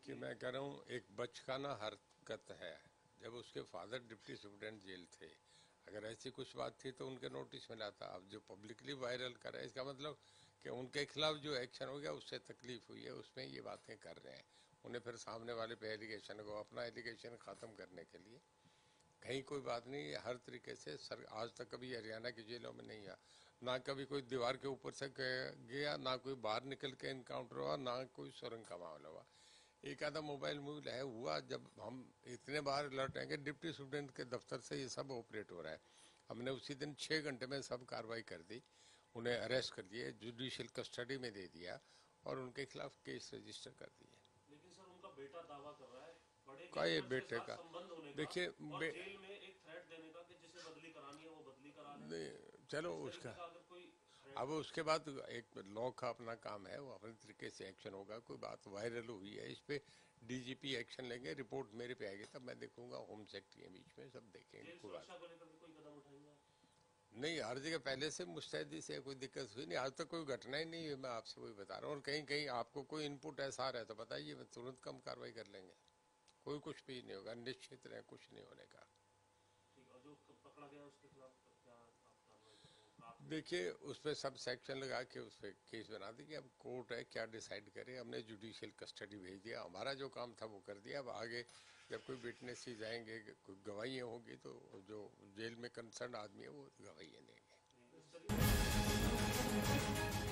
देखिए, मैं कह रहा हूँ एक बचकाना हरकत है। जब उसके फादर डिप्टी सुप्रिटेंडेंट जेल थे, अगर ऐसी कुछ बात थी तो उनके नोटिस में लाता। अब जो पब्लिकली वायरल कर रहा है, इसका मतलब कि उनके खिलाफ जो एक्शन हो गया उससे तकलीफ हुई है, उसमें ये बातें कर रहे हैं। उन्हें फिर सामने वाले पे एलिगेशन को अपना एलिगेशन ख़त्म करने के लिए कहीं कोई बात नहीं। हर तरीके से सर आज तक कभी हरियाणा की जेलों में नहीं हुआ, ना कभी कोई दीवार के ऊपर से गया, ना कोई बाहर निकल के इनकाउंटर हुआ, ना कोई सुरंग का मामला हुआ। एक आधा मोबाइल मूव है हुआ, जब हम इतने बार अलर्ट हैं कि डिप्टी सुप्रिटेंडेंट के दफ्तर से ये सब ऑपरेट हो रहा है। हमने उसी दिन 6 घंटे में सब कार्रवाई कर दी, उन्हें अरेस्ट कर दिए, जुडिशियल कस्टडी में दे दिया और उनके खिलाफ केस रजिस्टर कर दिए। लेकिन सर उनका बेटा दावा कर रहा है बड़े का ये गैंगस्टर के बेटे साथ का संबंध होने का देखिए और जेल में एक थ्रेट देने का कि जिसे बदली करानी है वो बदली करा ले। नहीं, चलो इस उसका तरीके का अगर कोई अब उसके बाद एक लॉ का अपना काम है, वो अपने तरीके से एक्शन होगा। कोई बात वायरल हुई है, इस पे डीजीपी एक्शन लेंगे, रिपोर्ट मेरे पे आएगी तब मैं देखूंगा। होम सेक्रेटरी के बीच में सब देखेंगे, जेल कोई बात सुरक्षा को लेकर के कोई कदम उठाएंगे? नहीं। हर जगह पहले से मुस्तैदी से कोई दिक्कत हुई नहीं, आज तक कोई घटना ही नहीं है। मैं आपसे वही बता रहा हूँ, और कहीं कहीं आपको कोई इनपुट ऐसा आ रहा है तो बताइए, मैं तुरंत कम कार्रवाई कर लेंगे। कोई कुछ भी नहीं होगा, निश्चित रहे, कुछ नहीं होने का। ठीक, और जो पकड़ा गया उसके खिलाफ क्या आप कार्रवाई कर रहे हैं? देखिए, उस पर सब सेक्शन लगा के उस पर केस बना दी कि अब कोर्ट है क्या डिसाइड करे। हमने जुडिशियल कस्टडी भेज दिया, हमारा जो काम था वो कर दिया। अब आगे जब कोई विटनेस ही जाएंगे, कोई गवाहियाँ होंगी तो जो जेल में कंसर्न आदमी है वो गवाहियाँ देंगे।